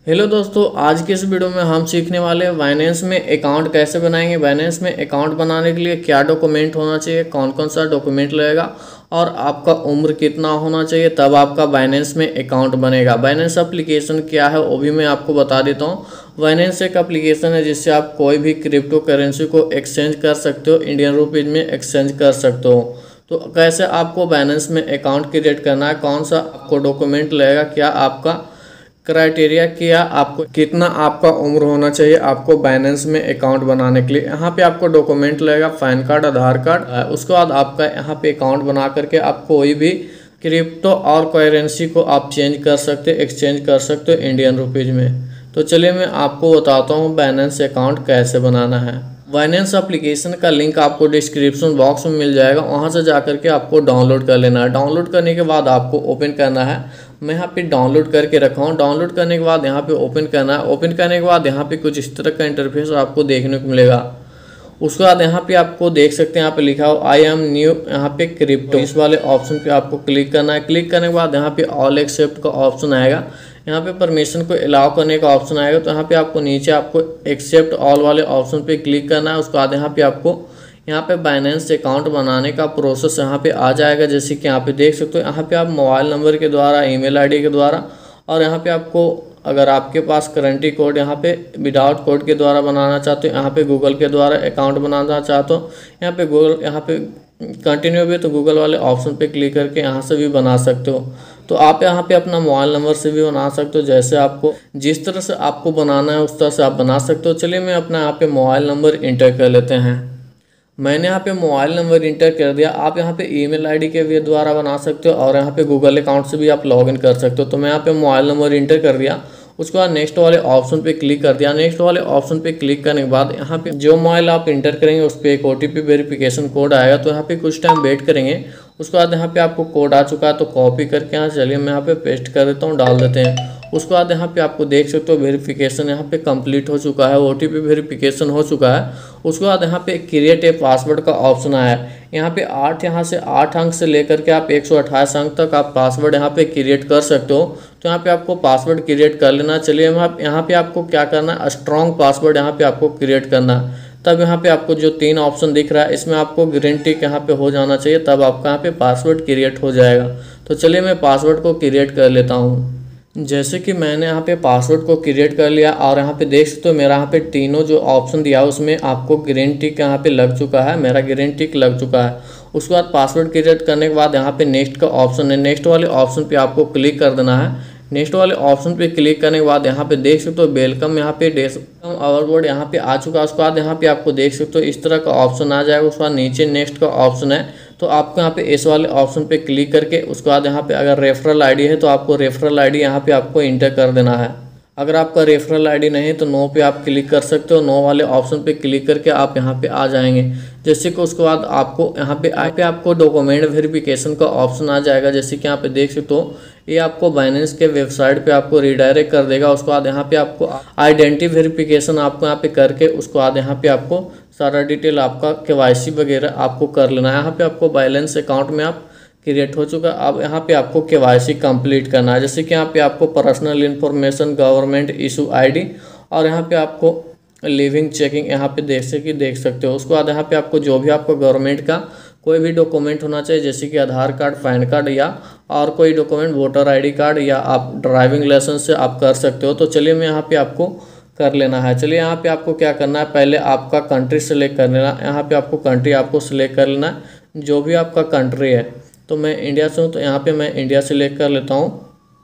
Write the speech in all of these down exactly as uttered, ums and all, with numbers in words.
Hello दोस्तों, आज की इस वीडियो में हम सीखने वाले हैं बाइनेंस में अकाउंट कैसे बनाएंगे। बाइनेंस में अकाउंट बनाने के लिए क्या डॉक्यूमेंट होना चाहिए, कौन कौन सा डॉक्यूमेंट लगेगा और आपका उम्र कितना होना चाहिए, तब आपका बाइनेंस में अकाउंट बनेगा। बाइनेंस एप्लीकेशन क्या है वो भी मैं आपको बता देता हूँ। बाइनेंस एक एप्लीकेशन है जिससे आप कोई भी क्रिप्टो करेंसी को एक्सचेंज कर सकते हो, इंडियन रुपीज़ में एक्सचेंज कर सकते हो। तो कैसे आपको बाइनेंस में अकाउंट क्रिएट करना है, कौन सा आपको डॉक्यूमेंट लगेगा, क्या आपका क्राइटेरिया, किया आपको कितना आपका उम्र होना चाहिए आपको बाइनेंस में अकाउंट बनाने के लिए। यहाँ पे आपको डॉक्यूमेंट लगेगा पैन कार्ड, आधार कार्ड। उसके बाद आपका यहाँ पे अकाउंट बना करके आप कोई भी क्रिप्टो और करेंसी को आप चेंज कर सकते हो, एक्सचेंज कर सकते हो इंडियन रुपीज़ में। तो चलिए मैं आपको बताता हूँ बाइनेंस अकाउंट कैसे बनाना है। बाइनेंस एप्लीकेशन का लिंक आपको डिस्क्रिप्शन बॉक्स में मिल जाएगा, वहाँ से जाकर के आपको डाउनलोड कर लेना है। डाउनलोड करने के बाद आपको ओपन करना है। मैं यहाँ पे डाउनलोड करके रखा हूँ। डाउनलोड करने के बाद यहाँ पे ओपन करना है। ओपन करने के बाद यहाँ पे कुछ इस तरह का इंटरफेस आपको देखने को मिलेगा। उसके बाद यहाँ पे आपको देख सकते हैं यहाँ पे लिखा हो आई एम न्यू, यहाँ पे क्रिप्टो, इस वाले ऑप्शन पे आपको क्लिक करना है। क्लिक करने के बाद यहाँ पे ऑल एक्सेप्ट का ऑप्शन आएगा, यहाँ पे परमिशन को अलाउ करने का ऑप्शन आएगा। तो यहाँ पे आपको नीचे आपको एक्सेप्ट ऑल वाले ऑप्शन पे क्लिक करना है। उसके बाद यहाँ पे आपको यहाँ पे बाइनेंस अकाउंट बनाने का प्रोसेस यहाँ पे आ जाएगा। जैसे कि यहाँ पे देख सकते हो, यहाँ पे आप मोबाइल नंबर के द्वारा, ईमेल आईडी के द्वारा, और यहाँ पे आपको अगर आपके पास करेंटी कोड यहाँ पे विदाउट कोड के द्वारा बनाना चाहते हो, यहाँ पे गूगल के द्वारा अकाउंट बनाना चाहते हो, यहाँ पे गूगल यहाँ पे कंटिन्यू भी, तो गूगल वाले ऑप्शन पे क्लिक करके यहाँ से भी बना सकते हो। तो आप यहाँ पे अपना मोबाइल नंबर से भी बना सकते हो, जैसे आपको जिस तरह से आपको बनाना है उस तरह से आप बना सकते हो। चलिए मैं अपना यहाँ पे मोबाइल नंबर इंटर कर लेते हैं। मैंने यहाँ पे मोबाइल नंबर इंटर कर दिया। आप यहाँ पे ईमेल आईडी के भी द्वारा बना सकते हो और यहाँ पे गूगल अकाउंट से भी आप लॉगिन कर सकते हो। तो मैं यहाँ पे मोबाइल नंबर इंटर कर दिया। उसके बाद नेक्स्ट वाले ऑप्शन पे क्लिक कर दिया। नेक्स्ट वाले ऑप्शन पे क्लिक करने के बाद यहाँ पे जो मोबाइल आप इंटर करेंगे उस पर एक O T P verification code आएगा। तो यहाँ पे कुछ टाइम वेट करेंगे। उसके बाद यहाँ पे आपको कोड आ चुका है, तो कॉपी करके यहाँ चलिए मैं यहाँ पे पेस्ट कर देता हूँ, डाल देते हैं। उसके बाद यहाँ पे आपको देख सकते हो वेरिफिकेशन यहाँ पे कंप्लीट हो चुका है, ओ टी पी वेरिफिकेशन हो चुका है। उसके बाद यहाँ पे क्रिएट ए पासवर्ड का ऑप्शन आया है। यहाँ पे आठ यहाँ से आठ अंक से लेकर के आप एक सौ अट्ठाईस अंक तक आप पासवर्ड यहाँ पे क्रिएट कर सकते हो। तो यहाँ पे आपको पासवर्ड क्रिएट कर लेना। चलिए आप यहाँ पे आपको क्या करना है, स्ट्रॉन्ग पासवर्ड यहाँ पे आपको क्रिएट करना है। तब यहाँ पे आपको जो तीन ऑप्शन दिख रहा है इसमें आपको ग्रीन टिक यहाँ पे हो जाना चाहिए, तब आपका यहाँ पे पासवर्ड क्रिएट हो जाएगा। तो चलिए मैं पासवर्ड को क्रिएट कर लेता हूँ। जैसे कि मैंने यहाँ पे पासवर्ड को क्रिएट कर लिया और यहाँ पे देख सकते हो मेरा यहाँ पे तीनों जो ऑप्शन दिया उसमें आपको ग्रीन टिक यहाँ पे लग चुका है, मेरा ग्रीन टिक लग चुका है। उसके बाद पासवर्ड क्रिएट करने के बाद यहाँ पे नेक्स्ट का ऑप्शन है, नेक्स्ट वाले ऑप्शन पे आपको क्लिक कर देना है। नेक्स्ट वाले ऑप्शन पे क्लिक करने के बाद यहाँ पे देख सकते हो वेलकम, यहाँ पे वेलकम आवर बोर्ड यहाँ पे आ चुका है। उसके बाद यहाँ पे आपको देख सकते हो इस तरह का ऑप्शन आ जाएगा। उसके बाद नीचे नेक्स्ट का ऑप्शन है, तो आपको यहाँ पे इस वाले ऑप्शन पे क्लिक करके उसके बाद यहाँ पे अगर रेफरल आईडी है तो आपको रेफरल आईडी यहाँ पे आपको इंटर कर देना है। अगर आपका रेफरल आईडी नहीं है तो नो पे आप क्लिक कर सकते हो। नो वाले ऑप्शन पे क्लिक करके आप यहाँ पे आ जाएंगे। जैसे कि उसके बाद आपको यहाँ पे आई पे आपको डॉक्यूमेंट वेरिफिकेशन का ऑप्शन आ जाएगा। जैसे कि यहाँ पे देख सकते हो ये आपको बाइनेंस के वेबसाइट पे आपको रिडायरेक्ट कर देगा। उसके बाद यहाँ पे आपको आइडेंटिटी वेरिफिकेशन आपको यहाँ पे करके उसके बाद यहाँ पे आपको सारा डिटेल आपका के वाई सी वगैरह आपको कर लेना है। यहाँ पे आपको बाइनेंस अकाउंट में आप क्रिएट हो चुका। अब यहाँ पे आपको के वाई सी कंप्लीट करना है। जैसे कि यहाँ पे आपको personal information, government issue ID और यहाँ पे आपको लिविंग चेकिंग यहाँ पे देख से कि देख सकते हो। उसके बाद यहाँ पे आपको जो भी आपको गवर्नमेंट का कोई भी डॉक्यूमेंट होना चाहिए, जैसे कि आधार कार्ड, पैन कार्ड या और कोई डॉक्यूमेंट, वोटर आईडी कार्ड या आप ड्राइविंग लाइसेंस से आप कर सकते हो। तो चलिए मैं यहाँ पे आपको कर लेना है। चलिए यहाँ पे आपको क्या करना है, पहले आपका कंट्री सेलेक्ट कर लेना। यहाँ पे आपको कंट्री आपको सिलेक्ट कर लेना है, जो भी आपका कंट्री है। तो मैं इंडिया से हूँ तो यहाँ पे मैं इंडिया सेलेक्ट कर लेता हूँ।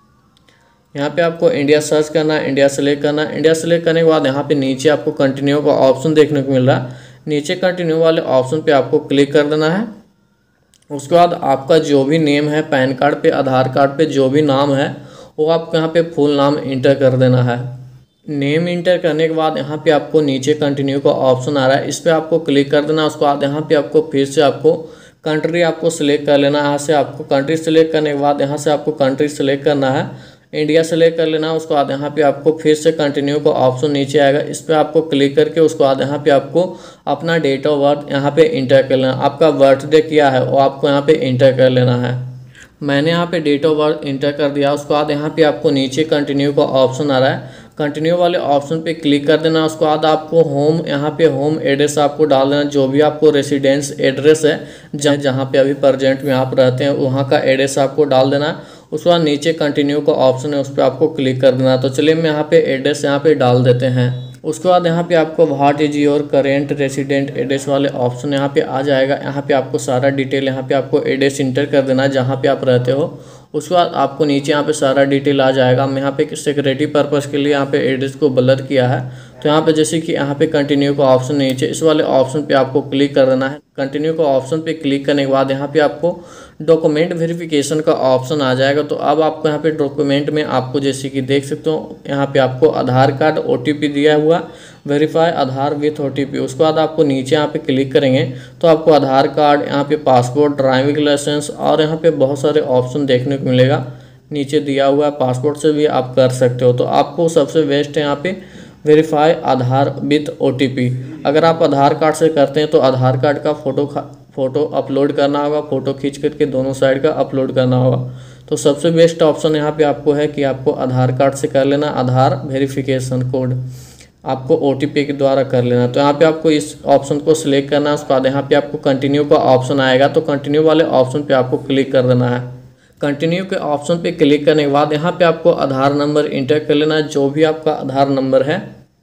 यहाँ पे आपको इंडिया सर्च करना है, इंडिया सेलेक्ट करना है। इंडिया सेलेक्ट करने के बाद यहाँ पे नीचे आपको कंटिन्यू का ऑप्शन देखने को मिल रहा है। नीचे कंटिन्यू वाले ऑप्शन पे आपको क्लिक कर देना है। उसके बाद आपका जो भी नेम है, पैन कार्ड पे, आधार कार्ड पे जो भी नाम है वो आपको यहाँ पे फुल नाम इंटर कर देना है। नेम इंटर करने के बाद यहाँ पे आपको नीचे कंटिन्यू का ऑप्शन आ रहा है, इस पर आपको क्लिक कर देना। उसके बाद यहाँ पे आपको फिर से आपको कंट्री आपको सिलेक्ट कर लेना है। यहाँ से आपको कंट्री सिलेक्ट करने के बाद यहाँ से आपको कंट्री सिलेक्ट करना है, इंडिया सेलेक्ट कर लेना। उसके बाद यहाँ पे आपको फिर से कंटिन्यू का ऑप्शन नीचे आएगा, इस पर आपको क्लिक करके उसके बाद यहाँ पे आपको अपना डेट ऑफ बर्थ यहाँ पे इंटर कर लेना। आपका बर्थडे क्या है वो आपको यहाँ पे इंटर कर लेना है। मैंने यहाँ पे डेट ऑफ बर्थ इंटर कर दिया। उसके बाद यहाँ पे आपको नीचे कंटिन्यू का ऑप्शन आ रहा है, कंटिन्यू वाले ऑप्शन पे क्लिक कर देना। उसके बाद आपको होम यहाँ पे होम एड्रेस आपको डाल देना, जो भी आपको रेसिडेंस एड्रेस है जहाँ जहाँ पे अभी प्रेजेंट में आप रहते हैं वहाँ का एड्रेस आपको डाल देना है। उसके बाद नीचे कंटिन्यू का ऑप्शन है उस पर आपको क्लिक कर देना। तो चलिए मैं यहाँ पे एड्रेस यहाँ पे डाल देते हैं। उसके बाद यहाँ पे आपको what is your current resident address वाले ऑप्शन यहाँ पे आ जाएगा। यहाँ पे आपको सारा डिटेल यहाँ पे आपको एड्रेस इंटर कर देना है जहाँ पे आप रहते हो। उसके बाद आपको नीचे यहाँ पे सारा डिटेल आ जाएगा। मैं यहाँ पे सिक्योरिटी पर्पज़ के लिए यहाँ पे एड्रेस को ब्लर किया है। तो यहाँ पे जैसे कि यहाँ पे कंटिन्यू का ऑप्शन नीचे इस वाले ऑप्शन पे आपको क्लिक कर देना है। कंटिन्यू का ऑप्शन पे क्लिक करने के बाद यहाँ पे आपको डॉक्यूमेंट वेरिफिकेशन का ऑप्शन आ जाएगा। तो अब आपको यहाँ पे डॉक्यूमेंट में आपको जैसे कि देख सकते हो यहाँ पे आपको Aadhaar card O T P दिया हुआ, verify Aadhaar with O T P. उसके बाद आपको नीचे यहाँ पे क्लिक करेंगे तो आपको आधार कार्ड, यहाँ पे पासपोर्ट, ड्राइविंग लाइसेंस और यहाँ पे बहुत सारे ऑप्शन देखने को मिलेगा। नीचे दिया हुआ है पासपोर्ट से भी आप कर सकते हो। तो आपको सबसे बेस्ट है यहाँ पे verify Aadhaar with O T P. अगर आप आधार कार्ड से करते हैं तो आधार कार्ड का फोटो फ़ोटो अपलोड करना होगा, फ़ोटो खींच करके दोनों साइड का अपलोड करना होगा। तो सबसे बेस्ट ऑप्शन यहाँ पे आपको है कि आपको आधार कार्ड से कर लेना, आधार वेरिफिकेशन कोड आपको ओ टी पी के द्वारा कर लेना। तो यहाँ पे आपको इस ऑप्शन को सिलेक्ट करना है। उसके बाद यहाँ पे आपको कंटिन्यू का ऑप्शन आएगा। तो कंटिन्यू वाले ऑप्शन पे आपको क्लिक कर देना है। कंटिन्यू के ऑप्शन पे क्लिक करने के बाद यहाँ पे आपको आधार नंबर इंटर कर लेना है, जो भी आपका आधार नंबर है।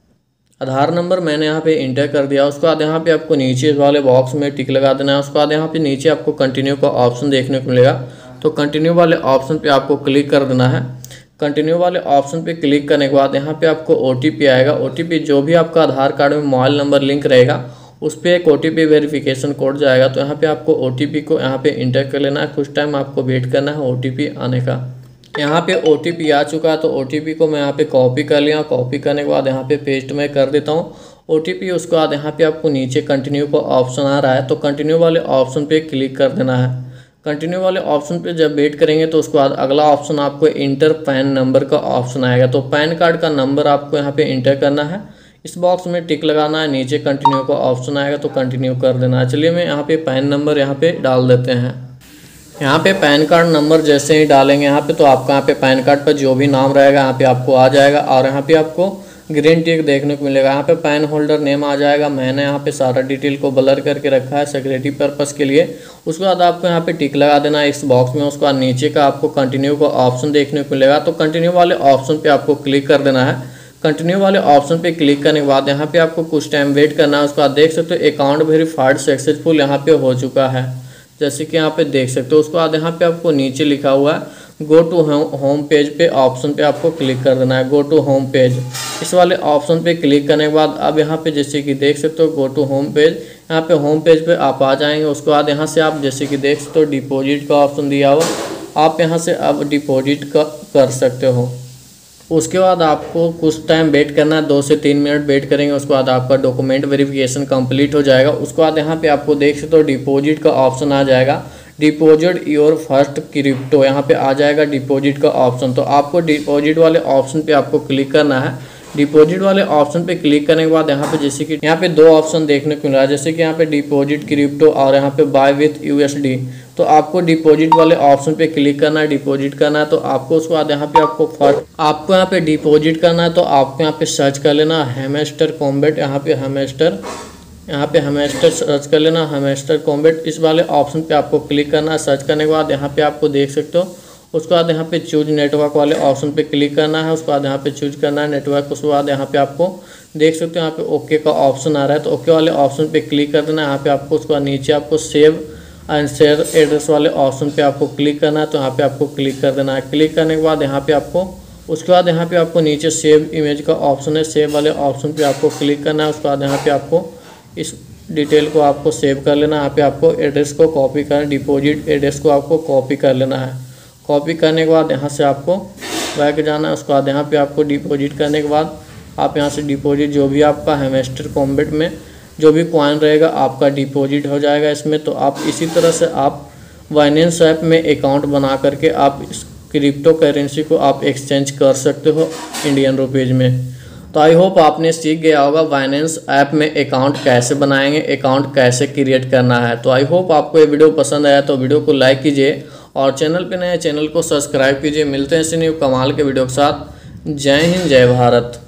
आधार नंबर मैंने यहाँ पे इंटर कर दिया। उसके बाद यहाँ पे आपको नीचे वाले बॉक्स में टिक लगा देना है। उसके बाद यहाँ पे नीचे आपको कंटिन्यू का ऑप्शन देखने को मिलेगा। तो कंटिन्यू वाले ऑप्शन पे आपको क्लिक कर देना है। कंटिन्यू वाले ऑप्शन पे क्लिक करने के बाद यहाँ पे आपको ओ टी पी आएगा। ओ टी पी जो भी आपका आधार कार्ड में मोबाइल नंबर लिंक रहेगा उस पर एक O T P verification code जाएगा। तो यहाँ पे आपको ओ टी पी को यहाँ पे इंटर कर लेना है। कुछ टाइम आपको वेट करना है ओ टी पी आने का। यहाँ पे ओ टी पी आ चुका है। तो ओ टी पी को मैं यहाँ पे कॉपी कर लिया। कॉपी करने के बाद यहाँ पे पेस्ट मैं कर देता हूँ ओ टी पी। उसके बाद यहाँ पे आपको नीचे कंटिन्यू का ऑप्शन आ रहा है। तो कंटिन्यू वाले ऑप्शन पे क्लिक कर देना है। कंटिन्यू वाले ऑप्शन पे जब वेट करेंगे तो उसके बाद अगला ऑप्शन आपको इंटर पैन नंबर का ऑप्शन आएगा। तो पैन कार्ड का नंबर आपको यहाँ पे इंटर करना है। इस बॉक्स में टिक लगाना है। नीचे कंटिन्यू का ऑप्शन आएगा तो कंटिन्यू कर देना है। चलिए मैं यहाँ पे पैन नंबर यहाँ पे डाल देते हैं। यहाँ पे पैन कार्ड नंबर जैसे ही डालेंगे यहाँ पे तो आपका यहाँ पे पैन कार्ड पर जो भी नाम रहेगा यहाँ पे आपको आ जाएगा। और यहाँ पे आपको ग्रीन टिक देखने को मिलेगा। यहाँ पे पैन होल्डर नेम आ जाएगा। मैंने यहाँ पे सारा डिटेल को ब्लर करके रखा है सिक्योरिटी पर्पज़ के लिए। उसके बाद आपको यहाँ पे टिक लगा देना है इस बॉक्स में। उसके बाद नीचे का आपको कंटिन्यू का ऑप्शन देखने को मिलेगा। तो कंटिन्यू वाले ऑप्शन पे आपको क्लिक कर देना है। कंटिन्यू वाले ऑप्शन पे क्लिक करने के बाद यहाँ पे आपको कुछ टाइम वेट करना है। उसके बाद देख सकते हो अकाउंट वेरीफाइड सक्सेसफुल यहाँ पे हो चुका है, जैसे कि यहाँ पे देख सकते हो। उसके बाद यहाँ पे आपको नीचे लिखा हुआ है गो टू होम पेज पे ऑप्शन पे आपको क्लिक कर देना है। गो टू होम पेज इस वाले ऑप्शन पे क्लिक करने के बाद अब यहाँ पे जैसे कि देख सकते हो गो टू होम पेज, यहाँ पे होम पेज पे आप आ जाएंगे। उसके बाद यहाँ से आप जैसे कि देख सकते हो डिपॉजिट का ऑप्शन दिया हुआ, आप यहाँ से अब डिपॉजिट का कर सकते हो। उसके बाद आपको कुछ टाइम वेट करना है, दो से तीन मिनट वेट करेंगे। उसके बाद आपका डॉक्यूमेंट वेरिफिकेशन कंप्लीट हो जाएगा। उसके बाद यहाँ पे आपको देख सकते हो डिपॉजिट का ऑप्शन आ जाएगा। डिपॉजिट योर फर्स्ट क्रिप्टो यहाँ पे आ जाएगा डिपॉजिट का ऑप्शन। तो आपको डिपॉजिट वाले ऑप्शन पे आपको क्लिक करना है। डिपॉजिट वाले ऑप्शन पे क्लिक करने के बाद यहाँ पे जैसे कि यहाँ पे दो ऑप्शन देखने को मिल रहा है, जैसे कि यहाँ पे डिपॉजिट क्रिप्टो और यहाँ पे बाय विथ यूएसडी। तो आपको डिपॉजिट वाले ऑप्शन पे क्लिक करना है, डिपॉजिट करना है। तो आपको उसके बाद यहाँ पे आपको फर्स्ट आपको यहाँ पे डिपॉजिट करना है। तो आपको यहाँ पे सर्च कर लेना हैमस्टर कॉम्बैट, यहाँ पे हैमस्टर यहाँ पे हैमस्टर सर्च कर लेना हैमस्टर कॉम्बैट। इस वाले ऑप्शन पे आपको क्लिक करना है। सर्च करने के बाद यहाँ पे आपको देख सकते हो। उसके बाद यहाँ पे चूज नेटवर्क वाले ऑप्शन पे क्लिक करना है। उसके बाद यहाँ पे चूज करना है नेटवर्क। उसके बाद यहाँ पे आपको देख सकते हो यहाँ पे ओके का ऑप्शन आ रहा है। तो ओके वाले ऑप्शन पे क्लिक कर देना है। यहाँ पे आपको उसके बाद नीचे आपको सेव एंड शेयर एड्रेस वाले ऑप्शन पे आपको क्लिक करना है। तो यहाँ पे आपको क्लिक कर देना है। क्लिक करने के बाद यहाँ पे आपको उसके बाद यहाँ पे आपको नीचे सेव इमेज का ऑप्शन है, सेव वाले ऑप्शन पे आपको क्लिक करना है। उसके बाद यहाँ पे आपको इस डिटेल को आपको सेव कर लेना है। यहाँ पे आपको एड्रेस को कॉपी करना, डिपॉजिट एड्रेस को आपको कॉपी कर लेना है। कॉपी करने के बाद यहाँ से आपको बैक जाना है। उसके बाद यहाँ पे आपको डिपॉजिट करने के बाद आप यहाँ से डिपॉजिट जो भी आपका हैमस्टर कॉम्बैट में जो भी कॉइन रहेगा आपका डिपॉजिट हो जाएगा इसमें। तो आप इसी तरह से आप बाइनेंस ऐप में अकाउंट बना करके आप इस क्रिप्टो करेंसी को आप एक्सचेंज कर सकते हो इंडियन रुपीज़ में। तो आई होप आपने सीख गया होगा बाइनेंस ऐप में अकाउंट कैसे बनाएंगे, अकाउंट कैसे क्रिएट करना है। तो आई होप आपको ये वीडियो पसंद आया तो वीडियो को लाइक कीजिए और चैनल पे नए चैनल को सब्सक्राइब कीजिए। मिलते हैं ऐसे न्यू कमाल के वीडियो के साथ। जय हिंद, जय भारत।